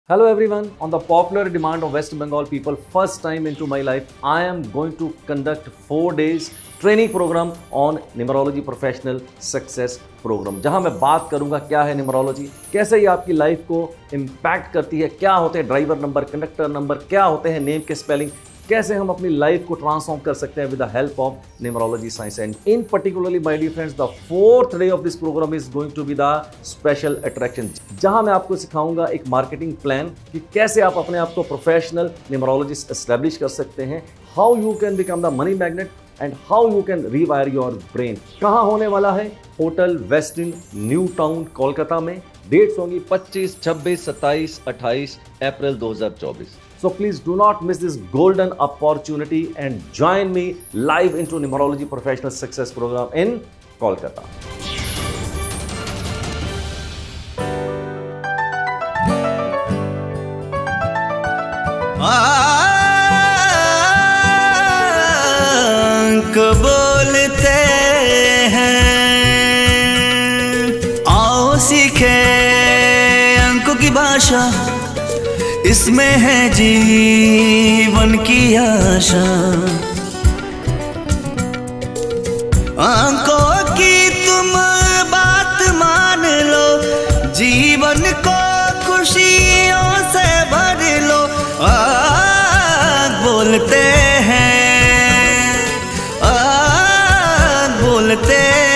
Hello everyone, on the popular demand of West Bengal people, first time into my life, I am going to conduct 4 days training program on Numerology Professional Success Program, जहां मैं बात करूंगा क्या है numerology, कैसे ये आपकी life को इम्पैक्ट करती है, क्या होते हैं ड्राइवर नंबर, कंडक्टर नंबर, क्या होते हैं नेम के स्पेलिंग, कैसे हम अपनी लाइफ को ट्रांसफॉर्म कर सकते हैं with the help of numerology science. And in particularly my dear friends, the fourth day of this programme is going to be the special attraction, जहां मैं आपको सिखाऊंगा एक मार्केटिंग प्लान कि कैसे आप अपने आप को प्रोफेशनल न्यूमरोलॉजिस्ट एस्टैब्लिश कर सकते हैं, how you can become the money magnet and how you can rewire your brain. कहां होने वाला है? Hotel Westin New Town Kolkata में। डेट्स होंगी 25, 26, 27, 28 अप्रैल 2024। So please do not miss this golden opportunity and join me live into Numerology Professional Success Program in Kolkata. अंक बोलते हैं, आओ सीखे अंकों की भाषा, इसमें है जीवन की आशा। अंकों की तुम बात मान लो, जीवन को खुशियों से भर लो। बोलते हैं, बोलते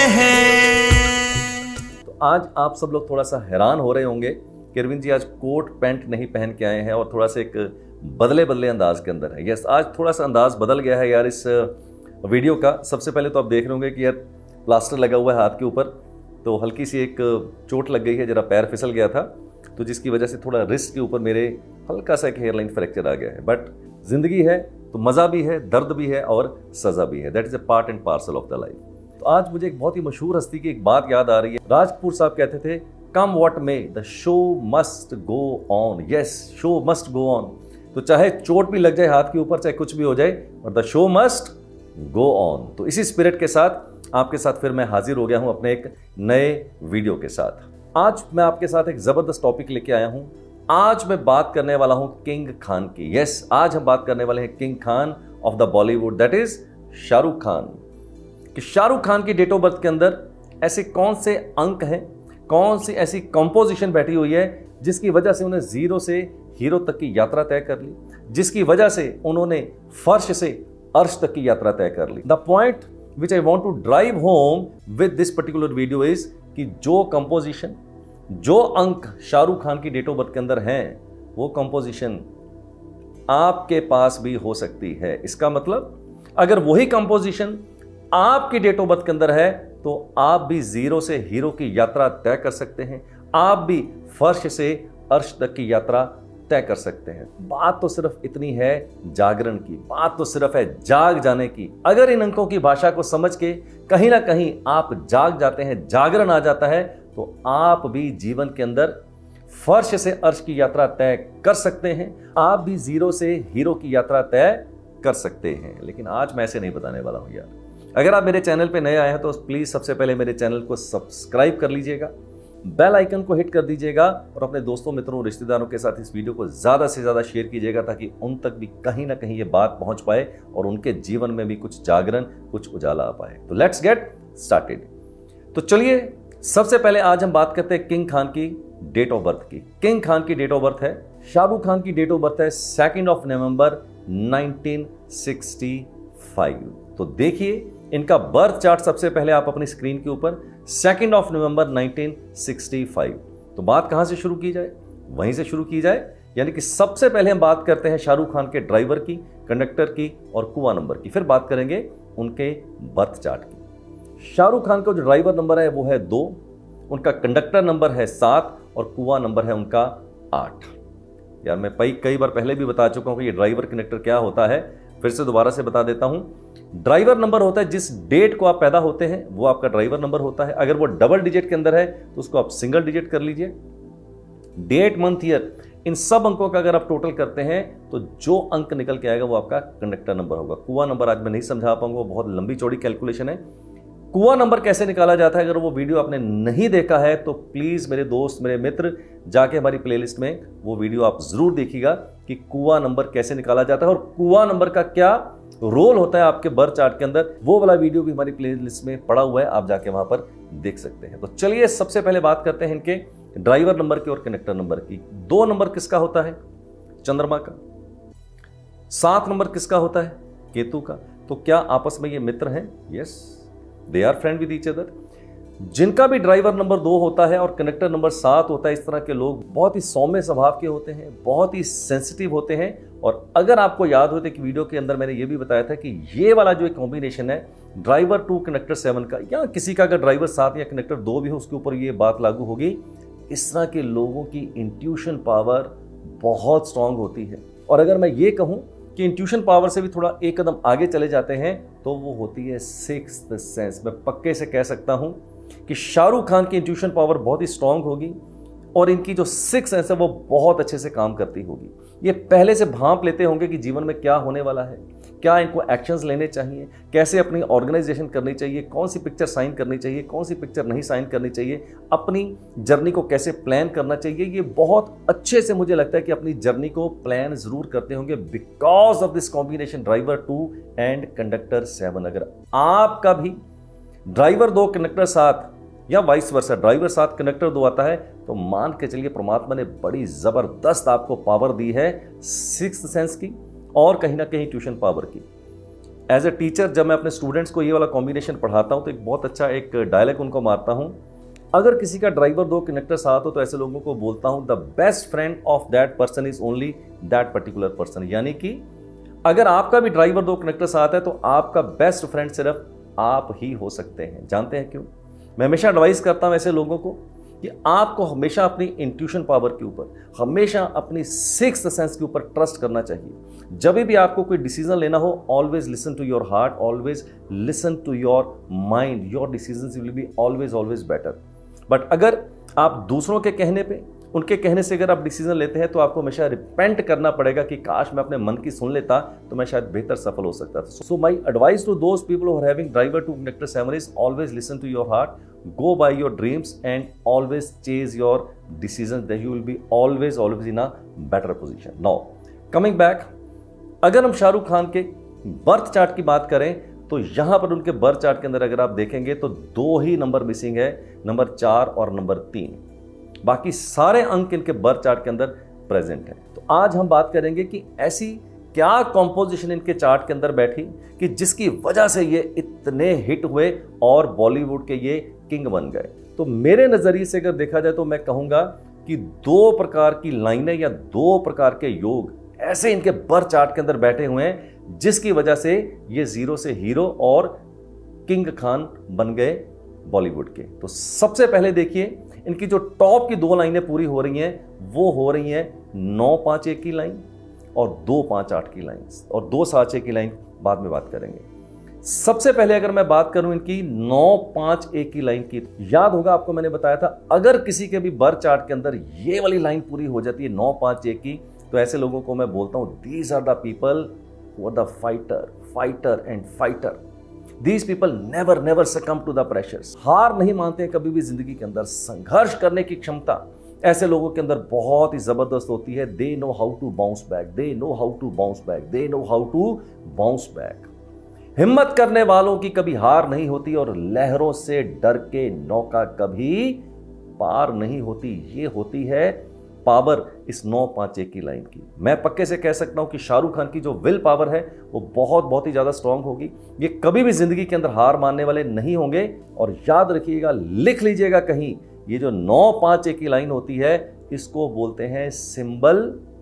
हैं। तो आज आप सब लोग थोड़ा सा हैरान हो रहे होंगे कि अरविंद जी आज कोट पैंट नहीं पहन के आए हैं और थोड़ा सा एक बदले अंदाज के अंदर है। यस, आज थोड़ा सा अंदाज बदल गया है यार इस वीडियो का। सबसे पहले तो आप देख रहे होंगे कि यार प्लास्टर लगा हुआ है हाथ के ऊपर, तो हल्की सी एक चोट लग गई है, जरा पैर फिसल गया था, तो जिसकी वजह से थोड़ा रिस्ट के ऊपर मेरे हल्का सा एक हेयरलाइन फ्रैक्चर आ गया है। बट जिंदगी है तो मज़ा भी है, दर्द भी है और सज़ा भी है। That is a part and parcel of the life. तो आज मुझे एक बहुत ही मशहूर हस्ती की एक बात याद आ रही है। राज कपूर साहब कहते थे, come what may the show must go on. Yes, show must go on. तो चाहे चोट भी लग जाए हाथ के ऊपर, चाहे कुछ भी हो जाए, और the show must go on. तो इसी स्पिरिट के साथ आपके साथ फिर मैं हाजिर हो गया हूं अपने एक नए वीडियो के साथ। आज मैं आपके साथ एक जबरदस्त टॉपिक लेके आया हूं। आज मैं बात करने वाला हूं किंग खान की। यस, आज हम बात करने वाले हैं king Khan of the Bollywood, that is Shahrukh Khan. कि शाहरुख खान की डेट ऑफ बर्थ के अंदर ऐसे कौन से अंक हैं, कौन सी ऐसी कंपोजिशन बैठी हुई है जिसकी वजह से उन्हें जीरो से हीरो तक की यात्रा तय कर ली, जिसकी वजह से उन्होंने फर्श से अर्श तक की यात्रा तय कर ली। The point which I want to drive home with this particular video is कि जो कंपोजिशन, जो अंक शाहरुख खान की डेट ऑफ बर्थ के अंदर हैं, वो कंपोजिशन आपके पास भी हो सकती है। इसका मतलब अगर वही कंपोजिशन आपकी डेट ऑफ बर्थ के अंदर है तो आप भी जीरो से हीरो की यात्रा तय कर सकते हैं, आप भी फर्श से अर्श तक की यात्रा तय कर सकते हैं। बात तो सिर्फ इतनी है जागरण की, बात तो सिर्फ है जाग जाने की। अगर इन अंकों की भाषा को समझ के कहीं ना कहीं आप जाग जाते हैं, जागरण आ जाता है, तो आप भी जीवन के अंदर फर्श से अर्श की यात्रा तय कर सकते हैं, आप भी जीरो से हीरो की यात्रा तय कर सकते हैं। लेकिन आज मैं ऐसे नहीं बताने वाला हूं यार। अगर आप मेरे चैनल पे नए आए हैं तो प्लीज सबसे पहले मेरे चैनल को सब्सक्राइब कर लीजिएगा, बेल आइकन को हिट कर दीजिएगा और अपने दोस्तों, मित्रों, रिश्तेदारों के साथ इस वीडियो को ज्यादा से ज्यादा शेयर कीजिएगा ताकि उन तक भी कहीं ना कहीं ये बात पहुंच पाए और उनके जीवन में भी कुछ जागरण, कुछ उजाला आ पाए। तो लेट्स गेट स्टार्टेड। तो चलिए सबसे पहले आज हम बात करते हैं किंग खान की डेट ऑफ बर्थ की। किंग खान की डेट ऑफ बर्थ है, शाहरुख खान की डेट ऑफ बर्थ है 2 नवंबर 1965। तो देखिए इनका बर्थ चार्ट सबसे पहले आप अपनी स्क्रीन के ऊपर, 2 नवंबर 1965। तो बात कहां से शुरू की जाए? वहीं से शुरू की जाए, यानी कि सबसे पहले हम बात करते हैं शाहरुख खान के ड्राइवर की, कंडक्टर की और कुआं नंबर की, फिर बात करेंगे उनके बर्थ चार्ट की। शाहरुख खान का जो ड्राइवर नंबर है वो है 2, उनका कंडक्टर नंबर है 7 और कुआं नंबर है उनका 8। यार मैं कई बार पहले भी बता चुका हूं कि ये ड्राइवर कंडक्टर क्या होता है, फिर से दोबारा से बता देता हूं। ड्राइवर नंबर होता है जिस डेट को आप पैदा होते हैं वो आपका ड्राइवर नंबर होता है। अगर वो डबल डिजिट के अंदर है तो उसको आप सिंगल डिजिट कर लीजिए। डेट, मंथ, ईयर, इन सब अंकों का अगर आप टोटल करते हैं तो जो अंक निकल के आएगा वो आपका कंडक्टर नंबर होगा। कुआं नंबर आज मैं नहीं समझा पाऊंगा, वो बहुत लंबी चौड़ी कैलकुलेशन है। कुआं नंबर कैसे निकाला जाता है, अगर वो वीडियो आपने नहीं देखा है तो प्लीज मेरे दोस्त, मेरे मित्र, जाके हमारी प्लेलिस्ट में वो वीडियो आप जरूर देखिएगा कि कुआं नंबर कैसे निकाला जाता है और कुआं नंबर का क्या रोल होता है आपके बर्थ चार्ट के अंदर। वो वाला वीडियो भी हमारी प्लेलिस्ट में पड़ा हुआ है, आप जाके वहां पर देख सकते हैं। तो चलिए सबसे पहले बात करते हैं इनके ड्राइवर नंबर की और कनेक्टर नंबर की। 2 नंबर किसका होता है? चंद्रमा का। 7 नंबर किसका होता है? केतु का। तो क्या आपस में ये मित्र हैं? Yes, they are friend with each other. जिनका भी ड्राइवर नंबर 2 होता है और कनेक्टर नंबर 7 होता है, इस तरह के लोग बहुत ही सौम्य स्वभाव के होते हैं, बहुत ही सेंसिटिव होते हैं। और अगर आपको याद हो तो एक वीडियो के अंदर मैंने ये भी बताया था कि ये वाला जो एक कॉम्बिनेशन है ड्राइवर 2 कनेक्टर 7 का, या किसी का अगर ड्राइवर 7 या कनेक्टर 2 भी हो उसके ऊपर ये बात लागू होगी। इस तरह के लोगों की इंट्यूशन पावर बहुत स्ट्रांग होती है। और अगर मैं ये कहूं कि इंट्यूशन पावर से भी थोड़ा एक कदम आगे चले जाते हैं तो वो होती है सिक्स्थ सेंस। मैं पक्के से कह सकता हूं कि शाहरुख खान की इंट्यूशन पावर बहुत ही स्ट्रांग होगी और इनकी जो सिक्स्थ सेंस है वो बहुत अच्छे से काम करती होगी। ये पहले से भांप लेते होंगे कि जीवन में क्या होने वाला है, क्या इनको एक्शंस लेने चाहिए, कैसे अपनी ऑर्गेनाइजेशन करनी चाहिए, कौन सी पिक्चर साइन करनी चाहिए, कौन सी पिक्चर नहीं साइन करनी चाहिए, अपनी जर्नी को कैसे प्लान करना चाहिए। ये बहुत अच्छे से मुझे लगता है कि अपनी जर्नी को प्लान जरूर करते होंगे because of this combination driver 2 and conductor 7। अगर आपका भी ड्राइवर 2 कनेक्टर 7 या वाइस वर्सा ड्राइवर 7 कनेक्टर 2 आता है तो मान के चलिए परमात्मा ने बड़ी जबरदस्त आपको पावर दी है सिक्स्थ सेंस की और कहीं ना कहीं ट्यूशन पावर की। एज ए टीचर जब मैं अपने स्टूडेंट्स को ये वाला कॉम्बिनेशन पढ़ाता हूं तो एक बहुत अच्छा एक डायलॉग उनको मारता हूं। अगर किसी का ड्राइवर 2 कनेक्टर 7 हो तो ऐसे लोगों को बोलता हूं the best friend of that person is only that particular person. यानी कि अगर आपका भी ड्राइवर 2 कनेक्टर 7 है तो आपका बेस्ट फ्रेंड सिर्फ आप ही हो सकते हैं। जानते हैं क्यों? मैं हमेशा एडवाइस करता हूं ऐसे लोगों को कि आपको हमेशा अपनी इंट्यूशन पावर के ऊपर, हमेशा अपनी सिक्स्थ सेंस के ऊपर ट्रस्ट करना चाहिए। जब भी आपको कोई डिसीजन लेना हो, always listen to your heart, always listen to your mind, your decisions will be always better. But अगर आप दूसरों के कहने पे, उनके कहने से अगर आप डिसीजन लेते हैं तो आपको हमेशा रिपेंट करना पड़ेगा कि काश मैं अपने मन की सुन लेता तो मैं शायद बेहतर सफल हो सकता था। So my advice to those people who are having driver 2 connector 7 is always listen to your heart, go by your dreams and always chase your decisions, that you will be always in a better position. Now coming back, अगर हम शाहरुख खान के birth chart की बात करें तो यहां पर उनके बर्थ चार्ट के अंदर अगर आप देखेंगे तो 2 ही नंबर मिसिंग है, नंबर 4 और नंबर 3। बाकी सारे अंक इनके बर्थ चार्ट के अंदर प्रेजेंट है। तो आज हम बात करेंगे कि ऐसी क्या कॉम्पोजिशन इनके चार्ट के अंदर बैठी कि जिसकी वजह से ये इतने हिट हुए और बॉलीवुड के ये किंग बन गए। तो मेरे नजरिए से अगर देखा जाए तो मैं कहूंगा कि 2 प्रकार की लाइनें या 2 प्रकार के योग ऐसे इनके बर्थ चार्ट के अंदर बैठे हुए हैं जिसकी वजह से ये जीरो से हीरो और किंग खान बन गए बॉलीवुड के। तो सबसे पहले देखिए इनकी जो टॉप की 2 लाइनें पूरी हो रही हैं वो हो रही हैं 9-5-1 की लाइन और 2-5-8 की लाइन, और 2-7-6 की लाइन बाद में बात करेंगे। सबसे पहले अगर मैं बात करूं इनकी 9-5-1 की लाइन की, याद होगा आपको मैंने बताया था अगर किसी के भी बर्थ चार्ट के अंदर ये वाली लाइन पूरी हो जाती है 9-5-1 की, तो ऐसे लोगों को मैं बोलता हूं these are the people who are the fighter and fighter. These people never succumb to the pressures. हार नहीं मानते हैं कभी भी जिंदगी के अंदर। संघर्ष करने की क्षमता ऐसे लोगों के अंदर बहुत ही जबरदस्त होती है। They know how to bounce back, they know how to bounce back, they know how to bounce back. हिम्मत करने वालों की कभी हार नहीं होती और लहरों से डर के नौका कभी पार नहीं होती। ये होती है पावर इस 9-5-1 की लाइन की। मैं पक्के से कह सकता हूं कि शाहरुख खान की जो विल पावर है वो बहुत ही ज्यादा स्ट्रांग होगी। ये कभी भी जिंदगी के अंदर हार मानने वाले नहीं होंगे। और याद रखिएगा, लिख लीजिएगा कहीं, ये जो 9-5-1 की लाइन होती है इसको बोलते हैं symbol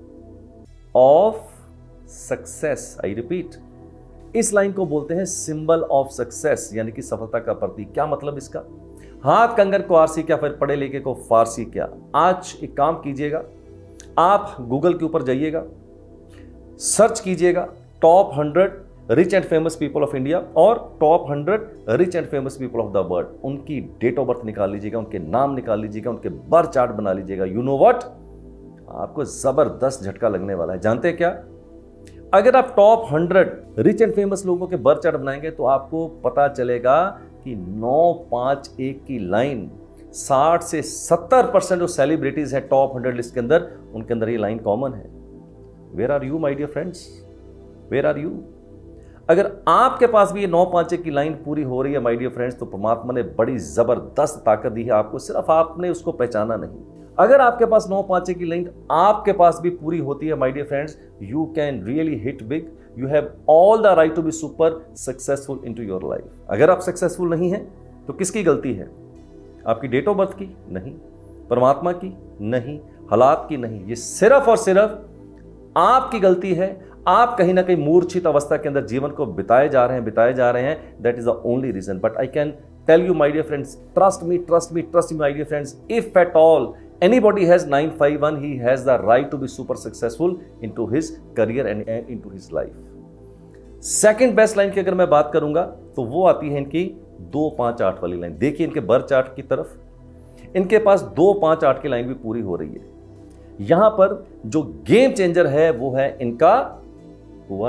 of success. I repeat, इस लाइन को बोलते हैं सिंबल ऑफ सक्सेस, यानी कि सफलता का प्रतीक। क्या मतलब इसका? हाथ कंगन को आरसी क्या, फिर पढ़े लिखे को फारसी क्या। आज एक काम कीजिएगा, आप गूगल के ऊपर जाइएगा, सर्च कीजिएगा top 100 rich and famous people of India और top 100 rich and famous people of the world. उनकी डेट ऑफ बर्थ निकाल लीजिएगा, उनके नाम निकाल लीजिएगा, उनके बर्थ चार्ट बना लीजिएगा। यू नो व्हाट, आपको जबरदस्त झटका लगने वाला है। जानते हैं क्या? अगर आप टॉप 100 रिच एंड फेमस लोगों के बर्थ चार्ट बनाएंगे तो आपको पता चलेगा कि 951 की लाइन 60 से 70% जो सेलिब्रिटीज है टॉप 100 लिस्ट के अंदर, उनके अंदर ये लाइन कॉमन है। Where are you my dear friends, where are you? अगर आपके पास भी ये 951 की लाइन पूरी हो रही है माय डियर फ्रेंड्स, तो परमात्मा ने बड़ी जबरदस्त ताकत दी है आपको, सिर्फ आपने उसको पहचाना नहीं। अगर आपके पास 951 की लाइन आपके पास भी पूरी होती है my dear friends, you can really hit big, you have all the right to be super successful into your life. अगर आप सक्सेसफुल नहीं हैं तो किसकी गलती है? आपकी डेट ऑफ बर्थ की नहीं, परमात्मा की नहीं, हालात की नहीं, ये सिर्फ और सिर्फ आपकी गलती है। आप कहीं ना कहीं मूर्छित अवस्था के अंदर जीवन को बिताए जा रहे हैं। That is the only reason. But I can tell you my dear friends, trust me my dear friends, if at all anybody has 951, he has the right to be super successful into his career and into his life. Second best line की अगर मैं बात करूंगा तो वो आती है इनकी 258 वाली लाइन। देखिए इनके बर्थ चार्ट की तरफ, इनके पास 258 की लाइन भी पूरी हो रही है। यहां पर जो गेम चेंजर है वो है इनका कुआ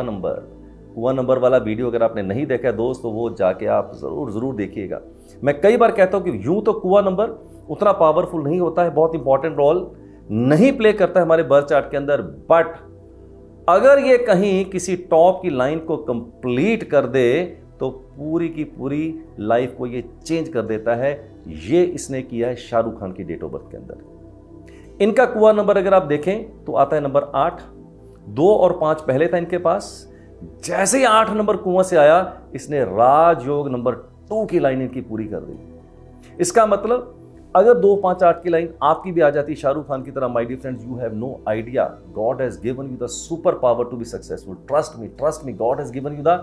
नंबर वाला वीडियो अगर आपने नहीं देखा है दोस्त, तो वो जाके आप जरूर देखिएगा। मैं कई बार कहता हूं कि यूं तो कुआ नंबर उतना पावरफुल नहीं होता है, बहुत इंपॉर्टेंट रोल नहीं प्ले करता है हमारे बर्थ चार्ट के अंदर, बट अगर ये कहीं किसी टॉप की लाइन को कंप्लीट कर दे तो पूरी की पूरी लाइफ को ये चेंज कर देता है। ये इसने किया है शाहरुख खान की डेट ऑफ बर्थ के अंदर। इनका कुआ नंबर अगर आप देखें तो आता है नंबर 8, 2 और 5 पहले था इनके पास। जैसे ही 8 नंबर कुआं से आया, इसने राजयोग नंबर 2 की लाइन इनकी पूरी कर दी। इसका मतलब अगर 258 की लाइन आपकी भी आ जाती शाहरुख खान की तरह, my dear friends, you have no idea, God has given you the super power to be successful. Trust me, God has given you the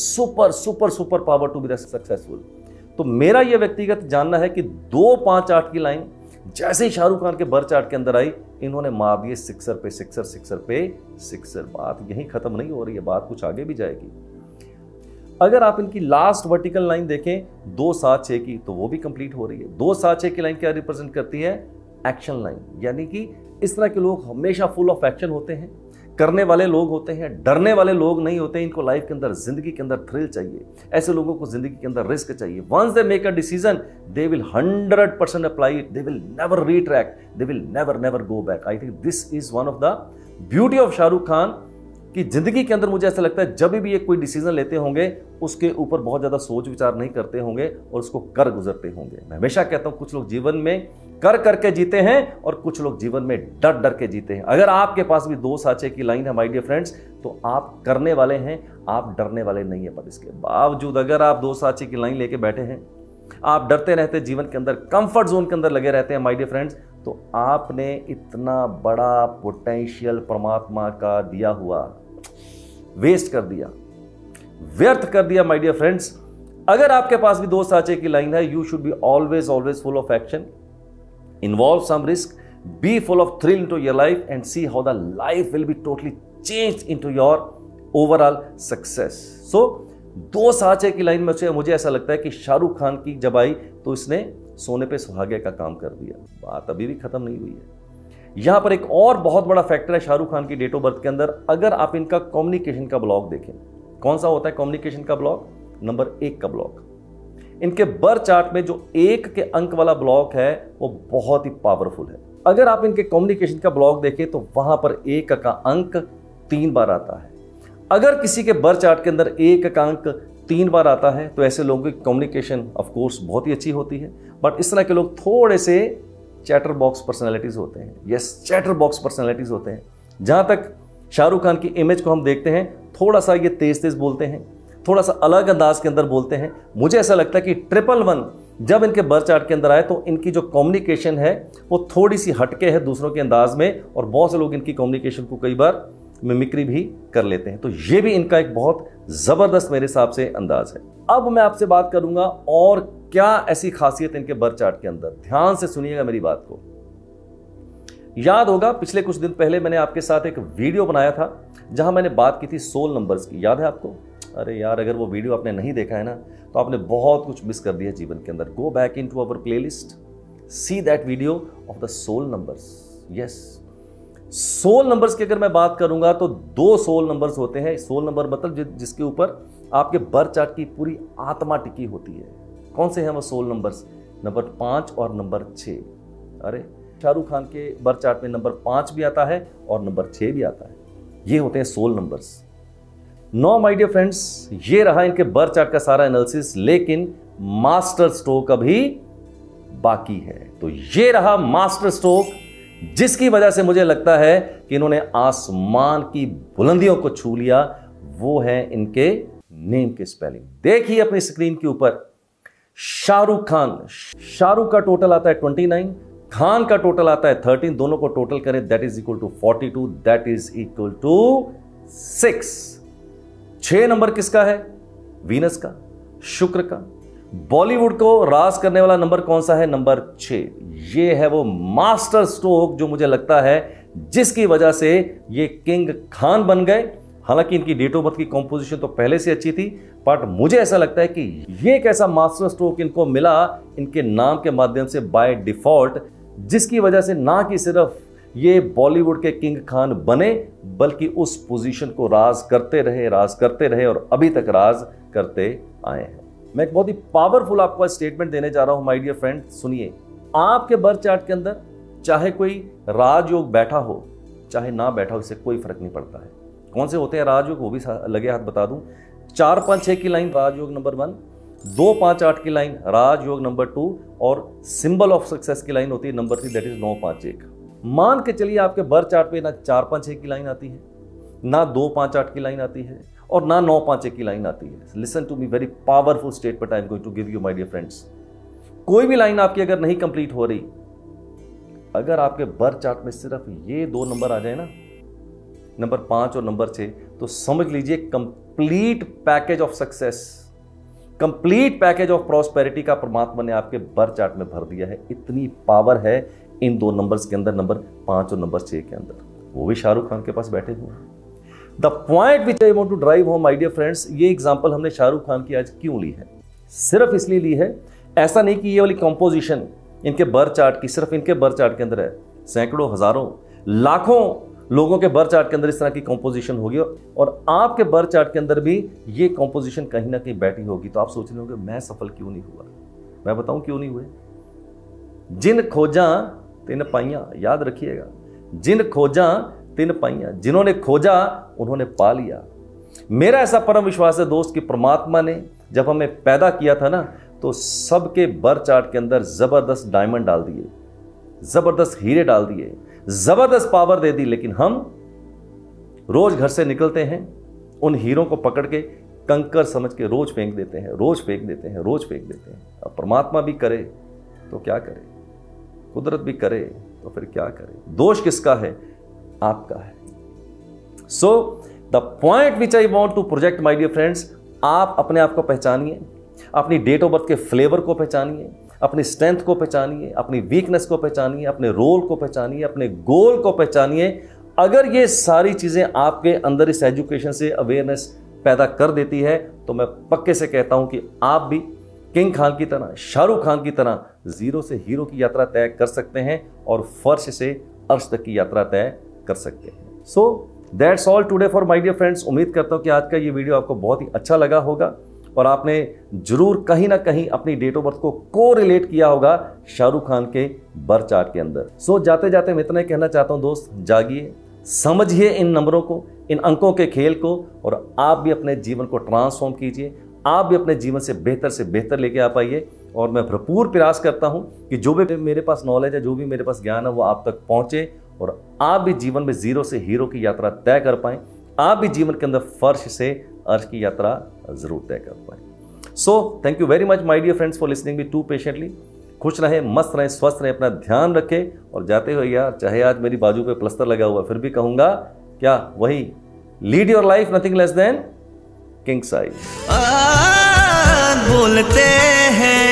super power to be successful. तो मेरा यह व्यक्तिगत जानना है कि 258 की लाइन जैसे ही शाहरुख खान के बर्थ चार्ट के अंदर आई, इन्होंने मार दिए सिक्सर पे सिक्सर। बात यहीं खत्म नहीं हो रही है, बात कुछ आगे भी जाएगी। अगर आप इनकी लास्ट वर्टिकल लाइन देखें 276 की, तो वो भी कंप्लीट हो रही है। 276 की लाइन क्या रिप्रेजेंट करती है? Action line. यानी कि इस तरह के लोग हमेशा फुल ऑफ एक्शन होते हैं, करने वाले लोग होते हैं, डरने वाले लोग नहीं होते। इनको लाइफ के अंदर, जिंदगी के अंदर थ्रिल चाहिए। ऐसे लोगों को जिंदगी के अंदर रिस्क चाहिए। Once they make a decision, they will 100% apply it, they will never retract, they will never go back. I think this is one of the beauty of Shahrukh Khan कि जिंदगी के अंदर मुझे ऐसा लगता है जब भी ये कोई डिसीजन लेते होंगे उसके ऊपर बहुत ज्यादा सोच विचार नहीं करते होंगे और उसको कर गुजरते होंगे। मैं हमेशा कहता हूं कुछ लोग जीवन में कर करके जीते हैं और कुछ लोग जीवन में डर डर के जीते हैं। अगर आपके पास भी 276 की लाइन है माय डियर फ्रेंड्स, तो आप करने वाले हैं, आप डरने वाले नहीं है। पर इसके बावजूद अगर आप 276 की लाइन लेके बैठे हैं, आप डरते रहते जीवन के अंदर, कंफर्ट जोन के अंदर लगे रहते हैं माय डियर फ्रेंड्स, तो आपने इतना बड़ा पोटेंशियल परमात्मा का दिया हुआ वेस्ट कर दिया, व्यर्थ कर दिया माय डियर फ्रेंड्स। अगर आपके पास भी 276 की लाइन है, you should be always full of action, involve some risk, be full of thrill into your life and see how the life will be totally change into your overall success. So 276 की line में मुझे ऐसा लगता है कि शाहरुख खान की जब आई तो इसने सोने पे सुहागे का काम कर दिया। बात अभी भी खत्म नहीं हुई है। यहां पर एक और बहुत बड़ा फैक्टर है शाहरुख खान की डेट ऑफ बर्थ के अंदर। अगर आप इनका कम्युनिकेशन का ब्लॉक देखें, कौन सा होता है कम्युनिकेशन का ब्लॉक? नंबर 1 का ब्लॉक। इनके बर्थ चार्ट में जो 1 के अंक वाला ब्लॉक है वो बहुत ही पावरफुल है। अगर आप इनके कम्युनिकेशन का ब्लॉक देखें तो वहां पर 1 का अंक 3 बार आता है। अगर किसी के बर्थ चार्ट के अंदर 1 का अंक 3 बार आता है तो ऐसे लोगों की कम्युनिकेशन ऑफ कोर्स बहुत ही अच्छी होती है। बट इस तरह के लोग थोड़े से चैटर बॉक्स पर्सनैलिटीज होते हैं। यस, चैटर बॉक्स पर्सनैलिटीज होते हैं। जहां तक शाहरुख खान की इमेज को हम देखते हैं, थोड़ा सा ये तेज बोलते हैं, थोड़ा सा अलग अंदाज के अंदर बोलते हैं। मुझे ऐसा लगता है कि 111 जब इनके बर्थ चार्ट के अंदर आए तो इनकी जो कम्युनिकेशन है वो थोड़ी सी हटके है दूसरों के अंदाज में, और बहुत से लोग इनकी कम्युनिकेशन को कई बार मिमिक्री भी कर लेते हैं। तो ये भी इनका एक बहुत जबरदस्त मेरे हिसाब से अंदाज है। अब मैं आपसे बात करूंगा और क्या ऐसी खासियत इनके बर्थ चार्ट के अंदर। ध्यान से सुनिएगा मेरी बात को। याद होगा पिछले कुछ दिन पहले मैंने आपके साथ एक वीडियो बनाया था जहां मैंने बात की थी सोल नंबर्स की। याद है आपको? अरे यार, अगर वो वीडियो आपने नहीं देखा है ना तो आपने बहुत कुछ मिस कर दिया जीवन के अंदर। Go back in to our playlist, see that video of the soul numbers. Yes, soul numbers की अगर मैं बात करूंगा तो 2 सोल नंबर्स होते हैं। सोल नंबर मतलब जिसके ऊपर आपके बर्थ चार्ट की पूरी आत्मा टिकी होती है। कौन से हैं वो सोल नंबर्स? नंबर 5 और नंबर 6। अरे शाहरुख खान के बर्थ चार्ट में नंबर 5 भी आता है और नंबर 6 भी आता है। ये होते हैं soul numbers. No my dear friends, ये रहा इनके बर्थ चार्ट का सारा एनालिसिस, लेकिन मास्टर स्ट्रोक अभी बाकी है। तो ये रहा मास्टर स्ट्रोक, जिसकी वजह से मुझे लगता है कि इन्होंने आसमान की बुलंदियों को छू लिया। वो है इनके नेम के स्पेलिंग। देखिए अपनी स्क्रीन के ऊपर, शाहरुख खान। शाहरुख का टोटल आता है 29, खान का टोटल आता है 13। दोनों को टोटल करें, that is equal to 42, that is equal to 6। 6 नंबर किसका है? वीनस का, शुक्र का। बॉलीवुड को राज करने वाला नंबर कौन सा है? नंबर 6। ये है वो मास्टर स्ट्रोक जो मुझे लगता है जिसकी वजह से ये किंग खान बन गए। हालांकि इनकी डेट ऑफ बर्थ की कॉम्पोजिशन तो पहले से अच्छी थी, बट मुझे ऐसा लगता है कि ये एक ऐसा मास्टर स्ट्रोक इनको मिला इनके नाम के माध्यम से बाय डिफॉल्ट, जिसकी वजह से ना कि सिर्फ ये बॉलीवुड के किंग खान बने, बल्कि उस पोजीशन को राज करते रहे और अभी तक राज करते आए हैं। मैं एक बहुत ही पावरफुल आपको स्टेटमेंट देने जा रहा हूं माय डियर फ्रेंड, सुनिए। आपके बर्थ चार्ट के अंदर चाहे कोई राजयोग बैठा हो चाहे ना बैठा हो, इससे कोई फर्क नहीं पड़ता है। कौन से होते हैं राजयोग, वो भी लगे हाथ बता दूं। 4, 5, 6 की लाइन राजयोग नंबर 1, 2, 5, 8 की लाइन राजयोग नंबर 2, और सिंबल ऑफ सक्सेस की लाइन होती है नंबर 3, दैट इज 9, 5, 1। मान के चलिए आपके बर्थ चार्ट पे ना 4, 5, 6 की लाइन आती है, ना 2, 5, 8 की लाइन आती है, और ना 9, 5, 1 की लाइन आती है। Listen to me, very powerful statement I am going to give you my dear friends. कोई भी लाइन आपकी अगर नहीं कंप्लीट हो रही, अगर आपके बर्थ चार्ट में सिर्फ ये 2 नंबर आ जाए ना, नंबर 5 और नंबर 6, तो समझ लीजिए complete package of success, complete package of prosperity का परमात्मा ने आपके बर्थ चार्ट में भर दिया है। इतनी पावर है इन 2 नंबर्स के अंदर, नंबर 5 और नंबर 6 के अंदर, वो भी शाहरुख खान के पास बैठे हुए हैं। The point which I want to drive home my dear friends, ये एग्जांपल हमने शाहरुख खान की आज क्यों ली है? सिर्फ इसलिए ली है, ऐसा नहीं कि ये वाली कंपोजिशन इनके बर्थ चार्ट की सिर्फ इनके बर्थ चार्ट के अंदर है। सैकड़ों, हजारों, लाखों लोगों के बर्थ चार्ट के अंदर इस तरह की कंपोजिशन होगी, और आपके बर्थ चार्ट के अंदर भी ये कंपोजिशन कहीं ना कहीं बैठी होगी। तो आप सोच रहे होंगे मैं सफल क्यों नहीं हुआ? मैं बताऊं क्यों नहीं हुए। जिन खोजा तिन पाइयां, याद रखिएगा, जिन खोजा तिन पाइयां, जिन्होंने खोजा उन्होंने पा लिया। मेरा ऐसा परम विश्वास है दोस्त कि परमात्मा ने जब हमें पैदा किया था ना, तो सबके बर्थ चार्ट के अंदर जबरदस्त डायमंड डाल दिए, जबरदस्त हीरे डाल दिए, जबरदस्त पावर दे दी, लेकिन हम रोज घर से निकलते हैं, उन हीरों को पकड़ के कंकर समझ के रोज फेंक देते हैं, रोज फेंक देते हैं, रोज फेंक देते हैं। अब परमात्मा भी करे तो क्या करे, कुदरत भी करे तो फिर क्या करे? दोष किसका है? आपका है। So the point which I want to project my dear friends, आप अपने आप को पहचानिए, अपनी डेट ऑफ बर्थ के फ्लेवर को पहचानिए, अपनी स्ट्रेंथ को पहचानिए, अपनी वीकनेस को पहचानिए, अपने रोल को पहचानिए, अपने गोल को पहचानिए। अगर ये सारी चीजें आपके अंदर इस एजुकेशन से अवेयरनेस पैदा कर देती है, तो मैं पक्के से कहता हूं कि आप भी किंग खान की तरह, शाहरुख खान की तरह जीरो से हीरो की यात्रा तय कर सकते हैं और फर्श से अर्श तक की यात्रा तय कर सकते हैं। So that's all today for my dear friends. उम्मीद करता हूं कि आज का ये वीडियो आपको बहुत ही अच्छा लगा होगा और आपने जरूर कहीं ना कहीं अपनी डेट ऑफ बर्थ को कोरिलेट किया होगा शाहरुख खान के बर्थ चार्ट के अंदर। सो जाते जाते मैं इतना ही कहना चाहता हूं दोस्त, जागिए, समझिए इन नंबरों को, इन अंकों के खेल को, और आप भी अपने जीवन को ट्रांसफॉर्म कीजिए। आप भी अपने जीवन से बेहतर लेके आ पाइए। और मैं भरपूर प्रयास करता हूं कि जो भी मेरे पास नॉलेज है, जो भी मेरे पास ज्ञान है, वो आप तक पहुंचे और आप भी जीवन में जीरो से हीरो की यात्रा तय कर पाएं। आप भी जीवन के अंदर फर्श से अर्श की यात्रा जरूर तय कर पाएं। So thank you very much my dear friends for listening me too patiently. खुश रहें, मस्त रहें, स्वस्थ रहें, अपना ध्यान रखें। और जाते हुए यार, चाहे आज मेरी बाजू पे प्लस्तर लगा हुआ, फिर भी कहूंगा क्या, वही lead your life nothing less than king size. बोलते हैं